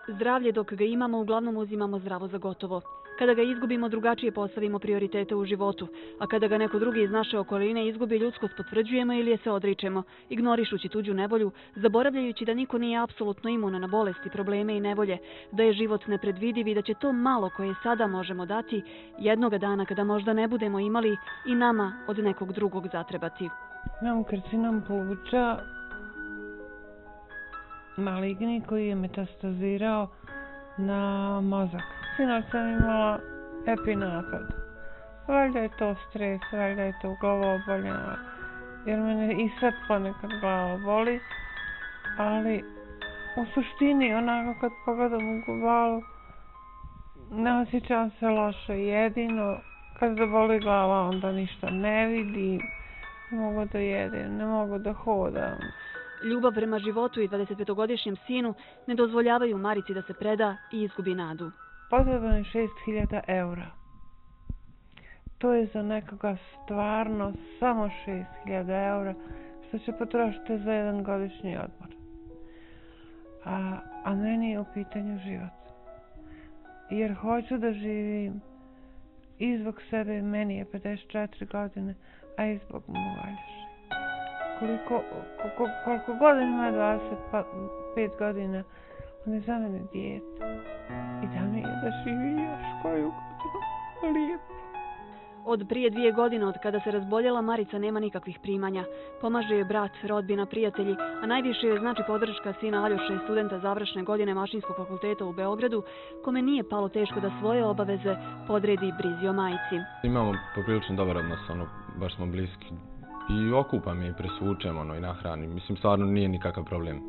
Zdravlje dok ga imamo uglavnom uzimamo zdravo za gotovo. Kada ga izgubimo, drugačije postavimo prioritete u životu, a kada ga neko drugi iz naše okoline izgubi, ljudskost potvrđujemo ili je se odričemo, ignorišući tuđu nevolju, zaboravljajući da niko nije apsolutno imun na bolesti, probleme i nevolje, da je život nepredvidiv i da će to malo koje sada možemo dati, jednoga dana kada možda ne budemo imali i nama od nekog drugog zatrebati. Imam karcinom pluća, maligni koji je metastazirao na mozak. Sinoć sam imala epinapad. Valjda je to stres, valjda je to glavobolja, jer mene i sad ponekad glava boli, ali u suštini onako kad pogledam u globalu ne osjećam se loše. Jedino kad zaboli glava onda ništa ne vidim, ne mogu da jedem, ne mogu da hodam. Ljubav prema životu i 25-godišnjem sinu ne dozvoljavaju Marici da se preda i izgubi nadu. Potrebno je 6.000 eura. To je za nekoga stvarno samo 6.000 eura što će potrošiti za jedan godišnji odmor. A meni je u pitanju život. Jer hoću da živim i zbog sebe, meni je 54 godine, a i zbog Aljoše. Koliko godina ima 25 godina, on je za mene dijete. I da mi je da živi još koju godinu. Lijepo. Od prije 2 godine, od kada se razboljela, Marica nema nikakvih primanja. Pomaže je brat, rodbina, prijatelji, a najviše je znači podrška sina Aljoše, studenta završne godine Mašinskog fakulteta u Beogradu, kome nije palo teško da svoje obaveze podredi brizi o majci. Imamo poprilično dobar odnos, baš smo bliski. I okupam je i presvučem, i nahranim. Mislim, stvarno nije nikakav problem.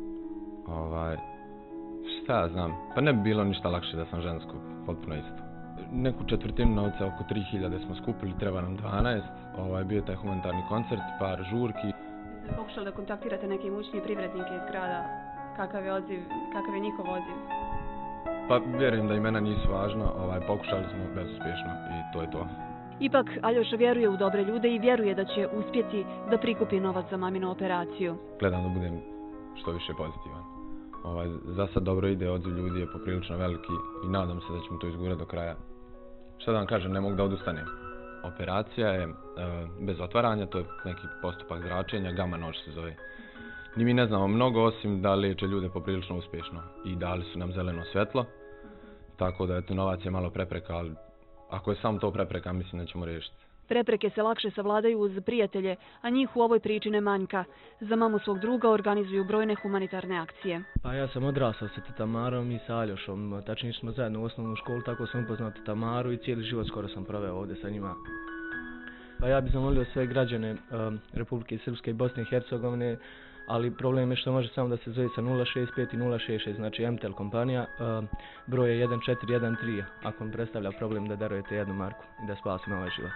Šta ja znam, pa ne bi bilo ništa lakše da sam žensko, potpuno isto. Neku četvrtinu novca, oko 3.000 smo skupili, treba nam 12. Bio je taj humanitarni koncert, par žurki. Ste pokušali da kontaktirate neke imućnije privrednike iz grada? Kakav je odziv, kakav je njihov odziv? Pa vjerujem da imena nisu važna, pokušali smo bezuspješno i to je to. Ipak, Aljoša vjeruje u dobre ljude i vjeruje da će uspjeti da prikupi novac za maminu operaciju. Gledam da budem što više pozitivan. Za sad dobro ide, odziv ljudi je poprilično veliki i nadam se da ćemo to izgurati do kraja. Šta da vam kažem, ne mogu da odustanem. Operacija je bez otvaranja, to je neki postupak zračenja, gama nož se zove. Ni mi ne znamo mnogo, osim da liječe ljude poprilično uspješno i dali su nam zeleno svjetlo, tako da novac je malo prepreka, ali ako je samo to prepreka, mislim da ćemo riješiti. Prepreke se lakše savladaju uz prijatelje, a njih u ovoj priči ne manjka. Za mamu svog druga organizuju brojne humanitarne akcije. Pa ja sam odrastao sa Tamarom i sa Aljošom. Tačnije smo zajedno u osnovnu školu, tako sam upoznao Tamaru i cijeli život skoro sam proveo ovdje sa njima. Pa ja bih zamolio sve građane Republike Srpske i Bosne i Hercegovine, ali problem je što može samo da se zove sa 065 i 066, znači MTEL kompanija, broj je 1413, ako vam predstavlja problem da darujete 1 marku i da spasimo ovaj život.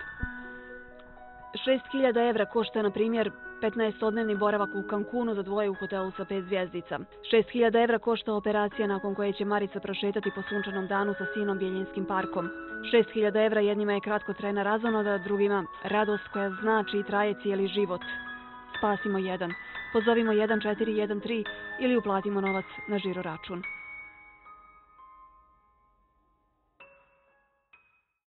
6.000 evra košta, na primjer, 15-dnevni boravak u Cancunu za dvoje u hotelu sa 5 zvjezdica. 6.000 evra košta operacija nakon koje će Marica prošetati po sunčanom danu sa sinom Bjeljinskim parkom. 6.000 evra jednima je kratkotrajna razonoda, drugima radost koja znači i traje cijeli život. Spasimo jedan. Pozovimo 1413 ili uplatimo novac na žiro račun.